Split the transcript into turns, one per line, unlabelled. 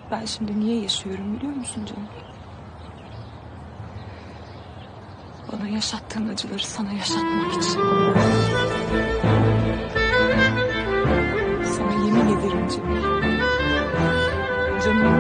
Ben şimdi niye yaşıyorum biliyor musun canım? Bana yaşattığın acıları sana yaşatmak için. Sana yemin ederim Cemil. Canımın